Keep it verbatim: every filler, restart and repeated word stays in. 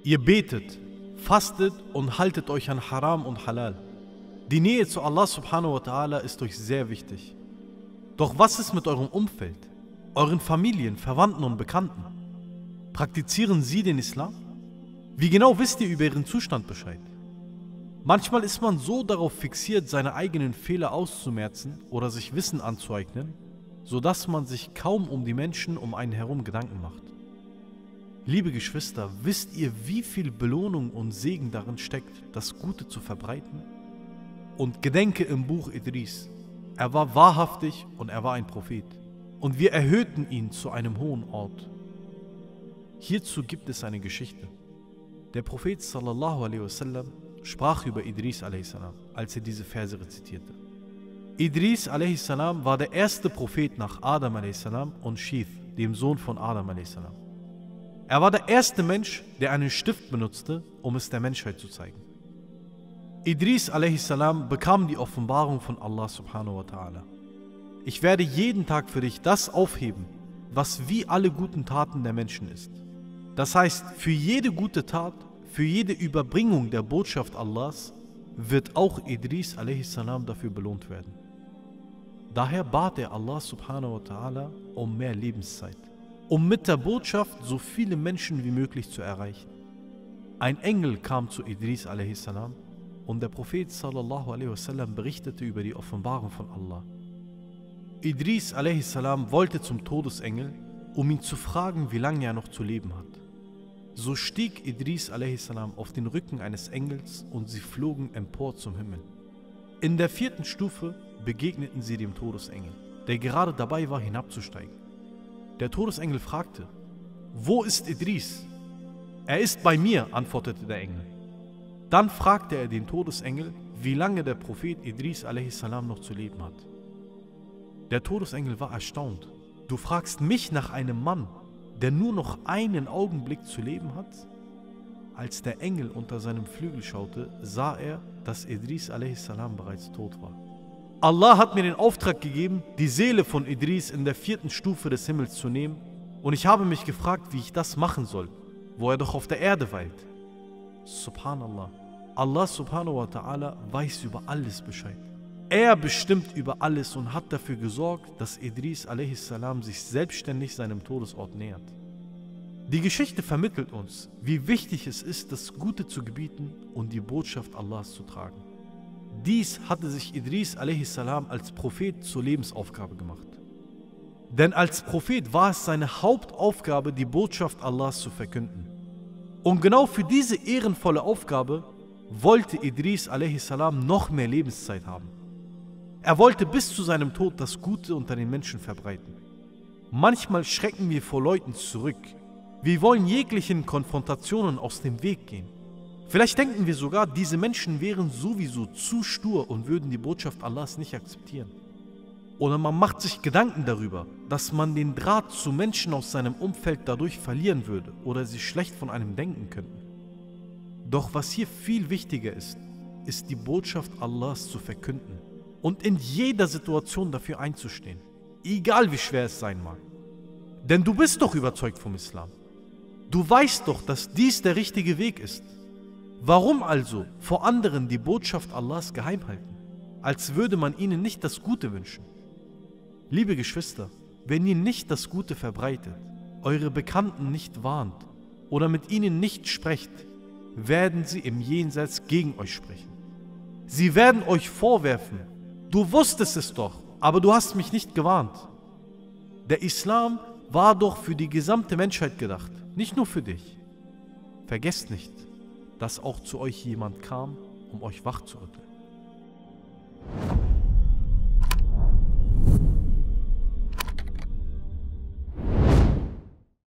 Ihr betet, fastet und haltet euch an Haram und Halal. Die Nähe zu Allah subhanahu wa ta'ala ist euch sehr wichtig. Doch was ist mit eurem Umfeld, euren Familien, Verwandten und Bekannten? Praktizieren sie den Islam? Wie genau wisst ihr über ihren Zustand Bescheid? Manchmal ist man so darauf fixiert, seine eigenen Fehler auszumerzen oder sich Wissen anzueignen, sodass man sich kaum um die Menschen um einen herum Gedanken macht. Liebe Geschwister, wisst ihr, wie viel Belohnung und Segen darin steckt, das Gute zu verbreiten? Und gedenke im Buch Idris, er war wahrhaftig und er war ein Prophet. Und wir erhöhten ihn zu einem hohen Ort. Hierzu gibt es eine Geschichte. Der Prophet sallallahu alaihi wasallam sprach über Idris a.s., als er diese Verse rezitierte. Idris a.s. war der erste Prophet nach Adam a.s. und Shith, dem Sohn von Adam a.s. Er war der erste Mensch, der einen Stift benutzte, um es der Menschheit zu zeigen. Idris a.s. bekam die Offenbarung von Allah subhanahu wa ta'ala. Ich werde jeden Tag für dich das aufheben, was wie alle guten Taten der Menschen ist. Das heißt, für jede gute Tat, für jede Überbringung der Botschaft Allahs wird auch Idris a.s. dafür belohnt werden. Daher bat er Allah subhanahu wa ta'ala um mehr Lebenszeit, um mit der Botschaft so viele Menschen wie möglich zu erreichen. Ein Engel kam zu Idris a.s. und der Prophet sallallahu alaihi wasallam berichtete über die Offenbarung von Allah. Idris a.s. wollte zum Todesengel, um ihn zu fragen, wie lange er noch zu leben hat. So stieg Idris a.s. auf den Rücken eines Engels und sie flogen empor zum Himmel. In der vierten Stufe begegneten sie dem Todesengel, der gerade dabei war, hinabzusteigen. Der Todesengel fragte: Wo ist Idris? Er ist bei mir, antwortete der Engel. Dann fragte er den Todesengel, wie lange der Prophet Idris a.s. noch zu leben hat. Der Todesengel war erstaunt. Du fragst mich nach einem Mann, der nur noch einen Augenblick zu leben hat? Als der Engel unter seinem Flügel schaute, sah er, dass Idris a.s. bereits tot war. Allah hat mir den Auftrag gegeben, die Seele von Idris in der vierten Stufe des Himmels zu nehmen, und ich habe mich gefragt, wie ich das machen soll, wo er doch auf der Erde weilt. Subhanallah, Allah subhanahu wa ta'ala weiß über alles Bescheid. Er bestimmt über alles und hat dafür gesorgt, dass Idris a.s. sich selbstständig seinem Todesort nähert. Die Geschichte vermittelt uns, wie wichtig es ist, das Gute zu gebieten und die Botschaft Allahs zu tragen. Dies hatte sich Idris a.s. als Prophet zur Lebensaufgabe gemacht. Denn als Prophet war es seine Hauptaufgabe, die Botschaft Allahs zu verkünden. Und genau für diese ehrenvolle Aufgabe wollte Idris a.s. noch mehr Lebenszeit haben. Er wollte bis zu seinem Tod das Gute unter den Menschen verbreiten. Manchmal schrecken wir vor Leuten zurück. Wir wollen jeglichen Konfrontationen aus dem Weg gehen. Vielleicht denken wir sogar, diese Menschen wären sowieso zu stur und würden die Botschaft Allahs nicht akzeptieren. Oder man macht sich Gedanken darüber, dass man den Draht zu Menschen aus seinem Umfeld dadurch verlieren würde oder sie schlecht von einem denken könnten. Doch was hier viel wichtiger ist, ist die Botschaft Allahs zu verkünden und in jeder Situation dafür einzustehen, egal wie schwer es sein mag. Denn du bist doch überzeugt vom Islam. Du weißt doch, dass dies der richtige Weg ist. Warum also vor anderen die Botschaft Allahs geheim halten, als würde man ihnen nicht das Gute wünschen? Liebe Geschwister, wenn ihr nicht das Gute verbreitet, eure Bekannten nicht warnt oder mit ihnen nicht sprecht, werden sie im Jenseits gegen euch sprechen. Sie werden euch vorwerfen: Du wusstest es doch, aber du hast mich nicht gewarnt. Der Islam war doch für die gesamte Menschheit gedacht, nicht nur für dich. Vergesst nicht, dass auch zu euch jemand kam, um euch wachzurütteln.